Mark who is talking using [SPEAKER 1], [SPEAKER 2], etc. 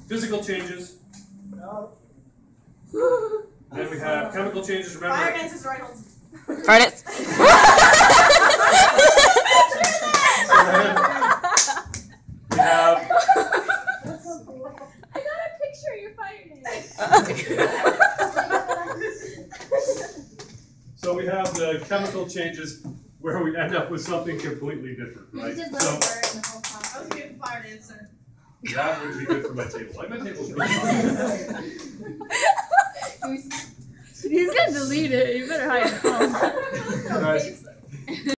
[SPEAKER 1] physical changes.
[SPEAKER 2] No.
[SPEAKER 1] Then we have chemical changes. Remember.
[SPEAKER 3] Fire dances, Reinholtz.
[SPEAKER 4] Furnace.
[SPEAKER 1] We have.
[SPEAKER 3] I got a picture of your fire dance.
[SPEAKER 1] So we have the chemical changes where we end up with something completely different, right?
[SPEAKER 3] You just
[SPEAKER 1] So
[SPEAKER 3] let it burn the whole time. I was gonna be a fire dancer.
[SPEAKER 1] that would be good for my table. Like my table's really fun.
[SPEAKER 4] He's gonna delete it. You better hide your phone.
[SPEAKER 1] Guys,